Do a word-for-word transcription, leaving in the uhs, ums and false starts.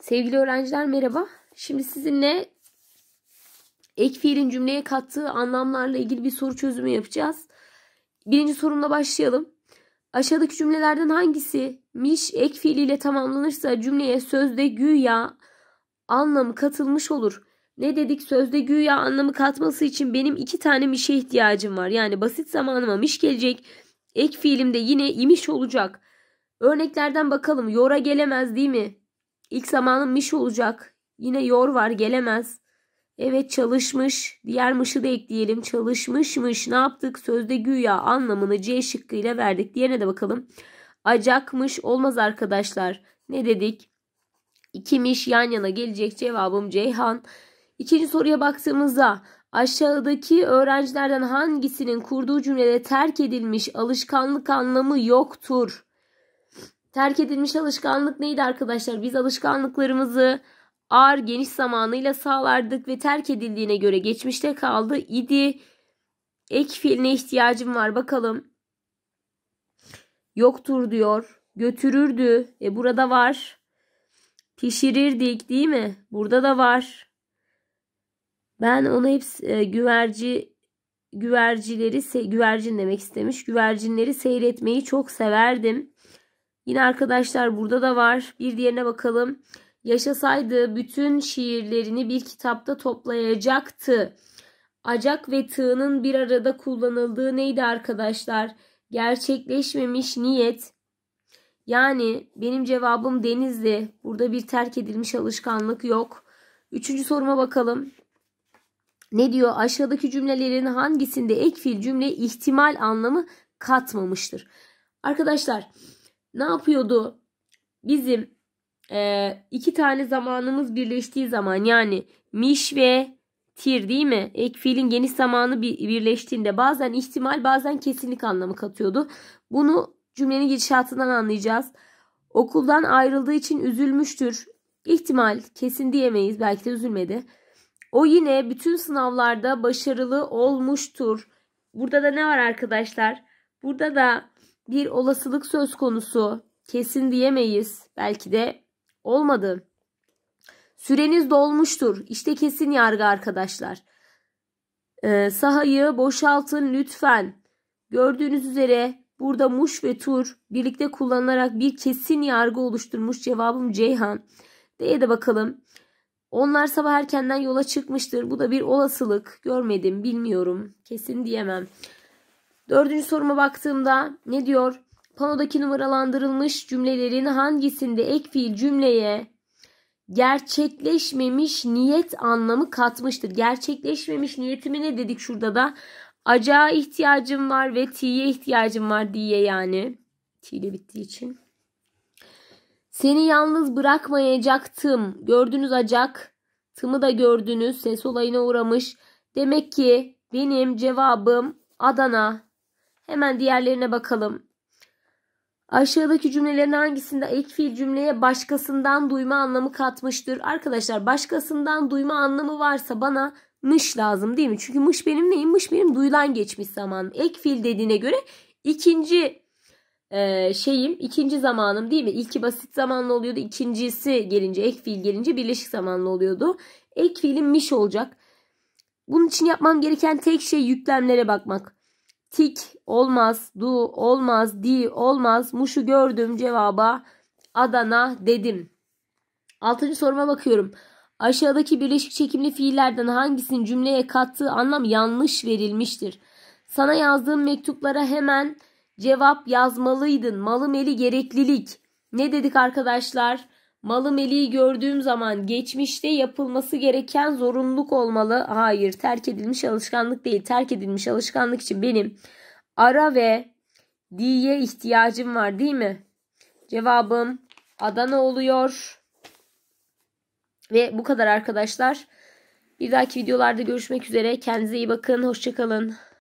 Sevgili öğrenciler merhaba. Şimdi sizinle ek fiilin cümleye kattığı anlamlarla ilgili bir soru çözümü yapacağız. Birinci sorumla başlayalım. Aşağıdaki cümlelerden hangisi miş ek fiiliyle tamamlanırsa cümleye sözde güya anlamı katılmış olur? Ne dedik? Sözde güya anlamı katması için benim iki tane mişe ihtiyacım var. Yani basit zamanıma miş gelecek. Ek fiilimde yine imiş olacak. Örneklerden bakalım. Yora gelemez değil mi? İlk zamanım miş olacak. Yine yor var, gelemez. Evet, çalışmış. Diğer mışı da ekleyelim. Çalışmışmış. Ne yaptık? Sözde güya anlamını C şıkkıyla verdik. Diğerine de bakalım. Acakmış olmaz arkadaşlar. Ne dedik? İkimiş yan yana gelecek. Cevabım Ceyhan. İkinci soruya baktığımızda aşağıdaki öğrencilerden hangisinin kurduğu cümlede terk edilmiş alışkanlık anlamı yoktur? Terk edilmiş alışkanlık neydi arkadaşlar? Biz alışkanlıklarımızı ar geniş zamanıyla sağlardık ve terk edildiğine göre geçmişte kaldı idi. Ek fiiline ihtiyacım var. Bakalım. Yoktur diyor. Götürürdü. E burada var. Pişirirdik değil mi? Burada da var. Ben onu hepsi e, güverci güvercileri güvercin demek istemiş. Güvercinleri seyretmeyi çok severdim. Yine arkadaşlar burada da var. Bir diğerine bakalım. Yaşasaydı bütün şiirlerini bir kitapta toplayacaktı. Acak ve tığının bir arada kullanıldığı neydi arkadaşlar? Gerçekleşmemiş niyet. Yani benim cevabım Denizli. Burada bir terk edilmiş alışkanlık yok. Üçüncü soruma bakalım. Ne diyor? Aşağıdaki cümlelerin hangisinde ek fiil cümle ihtimal anlamı katmamıştır? Arkadaşlar ne yapıyordu? Bizim e, iki tane zamanımız birleştiği zaman yani miş ve tir değil mi? Ek fiilin geniş zamanı birleştiğinde bazen ihtimal bazen kesinlik anlamı katıyordu. Bunu cümlenin gidişatından anlayacağız. Okuldan ayrıldığı için üzülmüştür. İhtimal kesin diyemeyiz. Belki de üzülmedi. O yine bütün sınavlarda başarılı olmuştur. Burada da ne var arkadaşlar? Burada da bir olasılık söz konusu. Kesin diyemeyiz. Belki de olmadı. Süreniz dolmuştur. İşte kesin yargı arkadaşlar. Ee, sahayı boşaltın lütfen. Gördüğünüz üzere burada muş ve tur birlikte kullanılarak bir kesin yargı oluşturmuş. Cevabım Ceyhan. D'ye de bakalım. Onlar sabah erkenden yola çıkmıştır. Bu da bir olasılık. Görmedim, bilmiyorum. Kesin diyemem. Dördüncü soruma baktığımda ne diyor? Panodaki numaralandırılmış cümlelerin hangisinde ek fiil cümleye gerçekleşmemiş niyet anlamı katmıştır? Gerçekleşmemiş niyetimi ne dedik şurada da? Acağa ihtiyacım var ve t'ye ihtiyacım var diye yani. T ile bittiği için. Seni yalnız bırakmayacaktım. Gördünüz acak. Tımı da gördünüz. Ses olayına uğramış. Demek ki benim cevabım Adana. Hemen diğerlerine bakalım. Aşağıdaki cümlelerin hangisinde ek fiil cümleye başkasından duyma anlamı katmıştır? Arkadaşlar başkasından duyma anlamı varsa bana mış lazım değil mi? Çünkü mış benim neyim? Mış benim duyulan geçmiş zamanım. Ek fiil dediğine göre ikinci Ee, şeyim ikinci zamanım değil mi? İlki basit zamanlı oluyordu. İkincisi gelince ek fiil gelince birleşik zamanlı oluyordu. Ek fiilim miş olacak. Bunun için yapmam gereken tek şey yüklemlere bakmak. Tik olmaz, du olmaz, di olmaz. Muşu gördüm cevaba Adana dedim. Altıncı soruma bakıyorum. Aşağıdaki birleşik çekimli fiillerden hangisinin cümleye kattığı anlam yanlış verilmiştir? Sana yazdığım mektuplara hemen cevap yazmalıydın. Malı meli gereklilik. Ne dedik arkadaşlar? Malı meliyi gördüğüm zaman geçmişte yapılması gereken zorunluluk olmalı. Hayır, terk edilmiş alışkanlık değil. Terk edilmiş alışkanlık için benim ara ve diye ihtiyacım var değil mi? Cevabım Adana oluyor. Ve bu kadar arkadaşlar. Bir dahaki videolarda görüşmek üzere. Kendinize iyi bakın. Hoşça kalın.